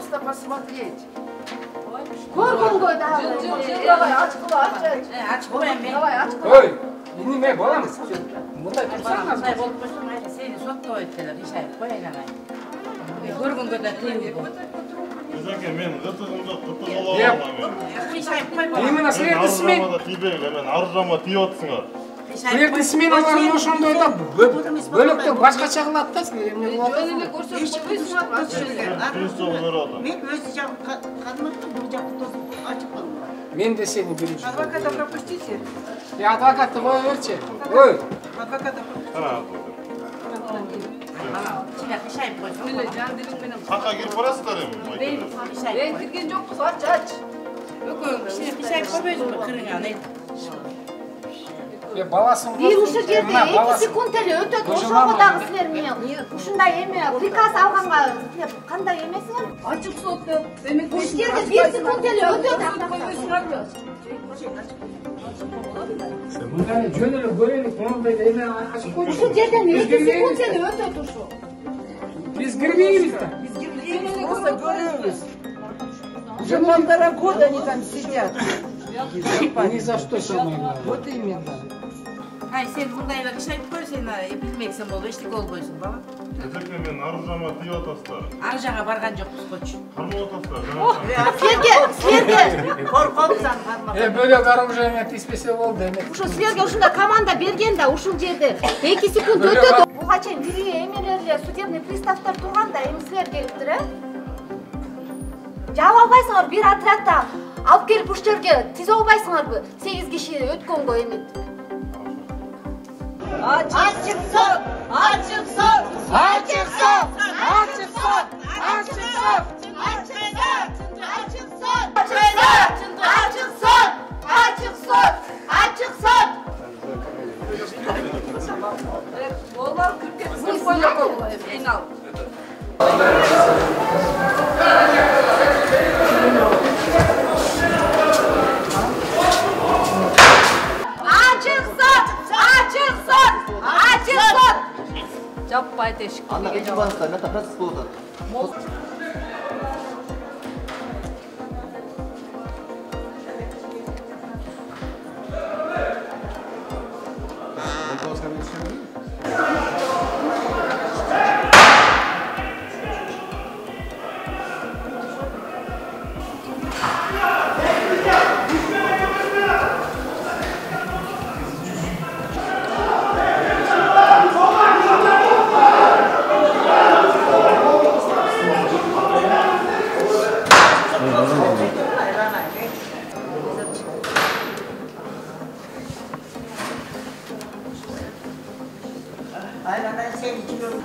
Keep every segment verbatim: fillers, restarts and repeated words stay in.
просто посмотреть. Горгонгой да. Давай, очкула, ач. Açık koyayım ben. Давай, очкула. Ой, неме балам? Мындай турсаң Мындай болуп койсо майра сени соттоо эттелер, ишайып коеюн агай. Көргөнгө да тыйылды. Эжеке, мен ытыгымды кытык ала Еп. алам мен. Ишайып кой балам. Именно силерди смен. Аржамада тийбейли, мен аржама тийип атсыңар. Силерди сменаларың ошондой да бөлөктө башкача кылат да силер эмне кылып Жөн эле көрсөтүп койсуңар, ач эле. Түз жолу берип атам. Мен өзі жақ қадматтым, бұл жақты тосып ашып қалдым. Мен де сени биринчи. Адвоката пропустите. Я адвокатты кое берчи. Ой, Адвоката Кана. Чилек ишайып койсо. Эле жан дилиң менен. Какка кирип барасыздар эми? Мен кирген жокпуз, ач, ач. Өкөң кичине ишайып койбойсуңбу кырыңа не? е баласын И ушул жерде эки секунд эле өтөт. Ошого дагы силер менен ушундай эме приказ алганга силер кандай эмесиңер? Ачык сот деп. Демек Ушул жерде бир секунд эле өтөт. койсуңарбы? мындай жөн эле көрелик, мындай эме ачып койчу. Ушул жерден эки секунд эле өтөт ушул. Биз кирбейбиз да. просто говорились. Уже полтора года они там сидят. Ни за что самое. Вот именно. Ай, сен мындай эле ишайып кой, сен билмексең болду, эчтеке болбойсуң, бала. Эжеке, мен аржама тийип атасыздар. Ар жака барган жокпуз койчу. Кармап атасыздар. Силерге, силерге Коркопсаң кармап. Э, бөлөк оружие тиспесе болду эме. ушул силерге ушундай команда берген да ушул жерде эки секунд өтөт. Буга чейин бир эмелер эле судебный приставтар турганда эми силер келиптир, э? Жаап албайсыңар бир отрядта алып келип ушул жерге тизе албайсыңарбы? сегиз киши өткөнгө эмет. Açık sor! Açık sor! Açık sor! Açık sor! Açık sor! Açık sor! Açık sor! Açık sor! Açık sor! Олар кирип кетсин, койлоп койгула, финал. Açık sor! Açık sor! Açık sor! Жаппай тешик. Ана эки банста, мета процесс болуп атат. Aynen ben seni içiyorum.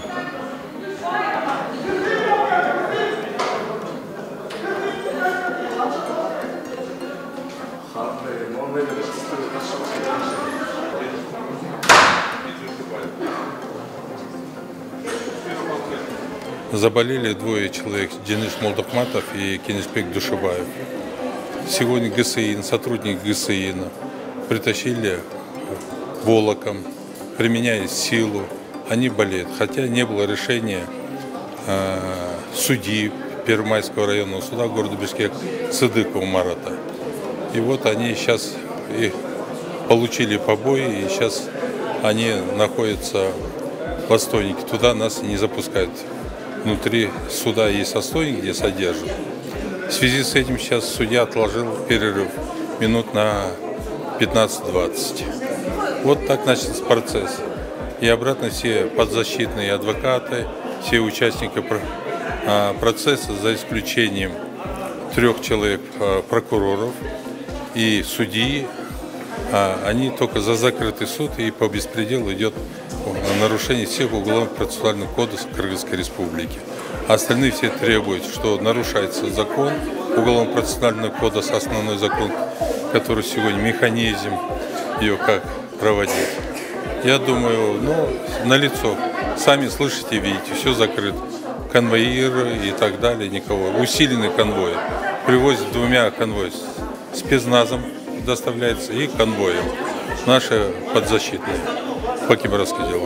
Заболели двое человек, Денис Молдахматов и Кенеспек Душеваев. Сегодня ГСИН, сотрудник ГСИН притащили волоком, применяя силу. Они болеют, хотя не было решения э, судьи Первомайского районного суда города Бишкек Сыдыкова Марата. И вот они сейчас и получили побои, и сейчас они находятся в отстойнике. Туда нас не запускают. Внутри суда есть отстойник, где содержат. В связи с этим сейчас судья отложил перерыв минут на пятнадцать-двадцать. Вот так начался процесс. И обратно все подзащитные адвокаты, все участники процесса, за исключением трех человек прокуроров и судьи, они только за закрытый суд, и по беспределу идет нарушение всех уголовно-процессуальных кодексов Кыргызской Республики. Остальные все требуют, что нарушается закон, уголовно-процессуальный кодекс, основной закон, который сегодня механизм ее как проводить. Я думаю, ну, налицо. Сами слышите, видите, все закрыто. Конвоиры и так далее, никого. Усиленный конвой. Привозят двумя конвоями. Спецназом доставляется и конвоем. Наши подзащитные по Кемеровскому делу.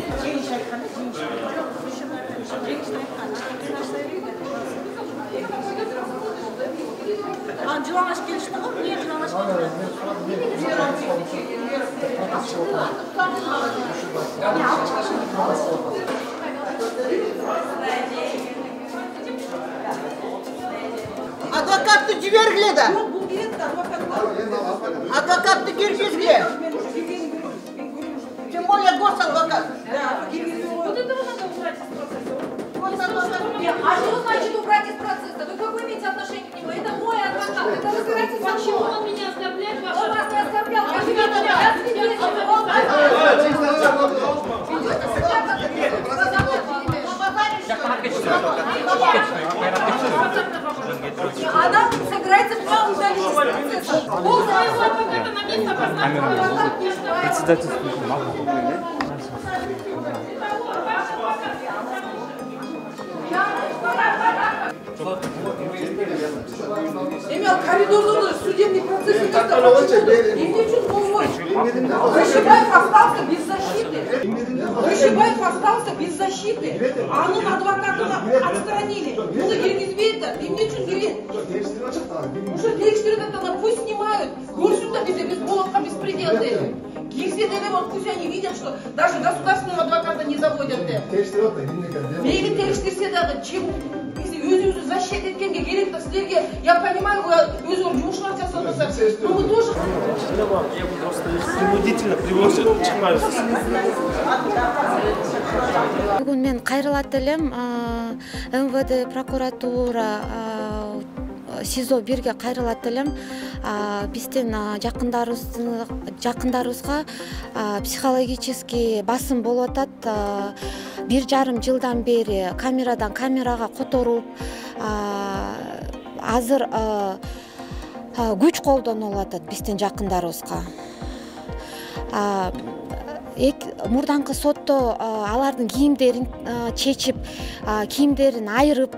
Advokatты жібергіле да. Адвокатты киргизгіле. Тем более госадвокат. Вот этого надо убрать из процесса. А что значит убрать из процесса? Вы какое имеете отношение к нему? Это мой адвокат. Это разбирайтесь сам. Почему он меня оскорбляет? Он вас не оскорблял. Как вы меня свидетель? Она собирается прямо удалить из процесса. Пол своего адвоката на место поставить. Председательство. Эмил, коридорный судебный процесс не так. И мне чуть помочь. Рышибаев остался без защиты. Рышибаев остался без защиты. А onun адвокатını отстранили. Bunu Киргизбейді. И мне чуть говорит. Уже текстуры это пусть снимают. Горсюда без без болотка беспредел. Киргизбейді вот пусть они видят, что даже государственного адвоката не заводят. Мейлі текстурсе даже чем өзіңізді защита еткенге керекті сіздерге, я понимаю, вы өзіңіз жұмысшылар жасалмаса, но мы тоже... Я буду просто принудительно привозить, чимаюсь. Бүгін мен қайрылат элем, эм вэ дэ прокуратура, СИЗО бирге кайрылат элем. Бизден жакындарыбызга психологический басым болуп атат. Бир жарым жылдан бери камерадан камерага которуп, азыр күч колдонуп атат бизден жакындарыбызга. Мурданкы сотто алардын кийимдерин чечип, кийимдерин айырып,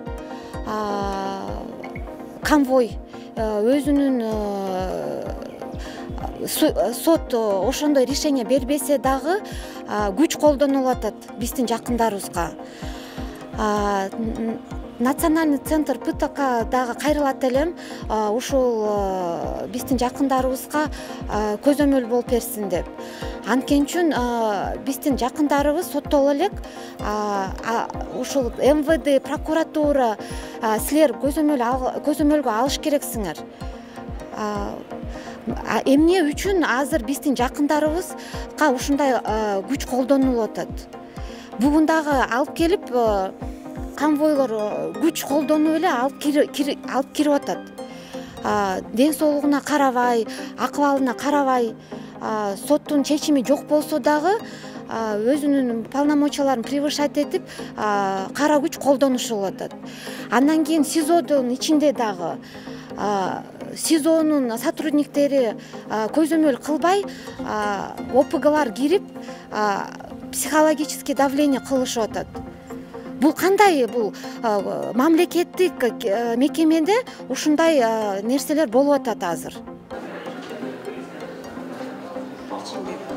конвой өзүнүн сот ошондой решение бербесе дагы күч колдонуп атат биздин жакындарыбызга. Национальный центр ПТК дагы кайрылат элем, ушул биздин жакындарыбызга көзөмөл болуп берсин деп. Анткени үчүн биздин жакындарыбыз соттоло элек, ушул эм вэ дэ прокуратура силер көзөмөлгө алыш керексиңер. Эмне үчүн азыр биздин жакындарыбызга ушундай күч колдонулуп атат? Бүгүн дагы алып келип конвойлор күч колдонуп эле алып кирип атат. Ден соолугуна карабай, акыбалына карабай, соттун чечими жок болсо дагы өзүнүн полномочияларын превышать этип кара күч колдонушуп атат. Андан кийин СИЗОдун ичинде дагы СИЗОнун сотрудниктери көзөмөл кылбай, о пэ гэлар кирип психологический давление кылышып атат. Бул кандай, бул мамлекеттик мекемеде ушундай нерселер болуп атат азыр.